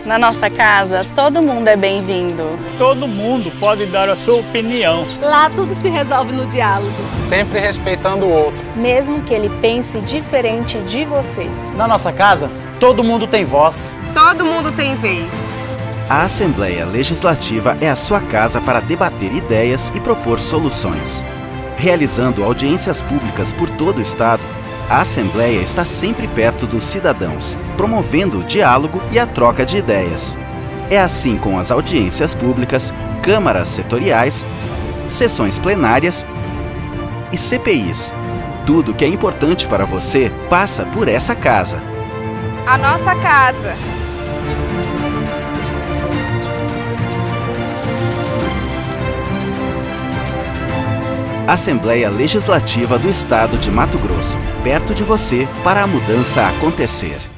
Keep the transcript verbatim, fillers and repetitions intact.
Na nossa casa, todo mundo é bem-vindo. Todo mundo pode dar a sua opinião. Lá tudo se resolve no diálogo. Sempre respeitando o outro. Mesmo que ele pense diferente de você. Na nossa casa, todo mundo tem voz. Todo mundo tem vez. A Assembleia Legislativa é a sua casa para debater ideias e propor soluções. Realizando audiências públicas por todo o Estado, a Assembleia está sempre perto dos cidadãos, promovendo o diálogo e a troca de ideias. É assim com as audiências públicas, câmaras setoriais, sessões plenárias e C P Is. Tudo que é importante para você passa por essa casa. A nossa casa. Assembleia Legislativa do Estado de Mato Grosso, perto de você para a mudança acontecer.